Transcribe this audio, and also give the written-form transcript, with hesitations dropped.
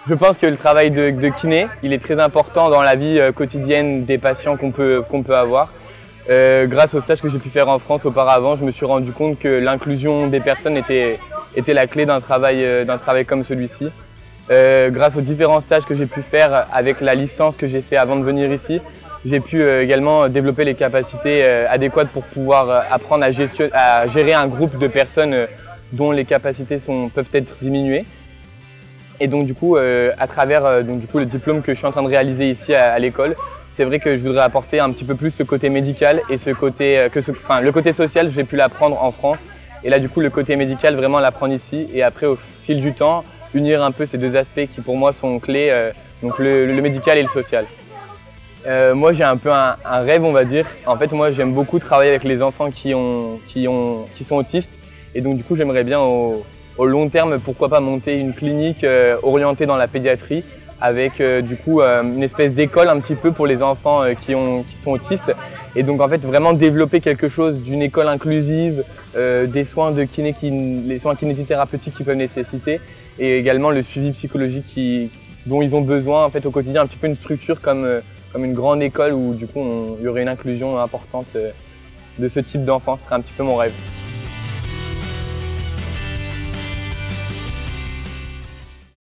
Je pense que le travail de kiné, il est très important dans la vie quotidienne des patients qu'on peut avoir. Grâce au stage que j'ai pu faire en France auparavant, je me suis rendu compte que l'inclusion des personnes était la clé d'un travail comme celui-ci. Grâce aux différents stages que j'ai pu faire avec la licence que j'ai fait avant de venir ici, j'ai pu également développer les capacités adéquates pour pouvoir apprendre à gérer un groupe de personnes dont les capacités peuvent être diminuées. Et donc du coup, à travers le diplôme que je suis en train de réaliser ici à l'école, c'est vrai que je voudrais apporter un petit peu plus ce côté médical et le côté social, j'ai pu l'apprendre en France. Et là du coup, le côté médical, vraiment l'apprendre ici. Et après, au fil du temps, unir un peu ces deux aspects qui pour moi sont clés, donc le médical et le social. Moi j'ai un peu un rêve, on va dire. En fait moi j'aime beaucoup travailler avec les enfants qui sont autistes et donc du coup j'aimerais bien au long terme, pourquoi pas monter une clinique orientée dans la pédiatrie avec du coup une espèce d'école un petit peu pour les enfants qui sont autistes et donc en fait vraiment développer quelque chose d'une école inclusive, des soins de kiné, les soins kinésithérapeutiques qu'ils peuvent nécessiter et également le suivi psychologique dont ils ont besoin en fait au quotidien, un petit peu une structure comme une grande école où du coup il y aurait une inclusion importante de ce type d'enfant, ce serait un petit peu mon rêve.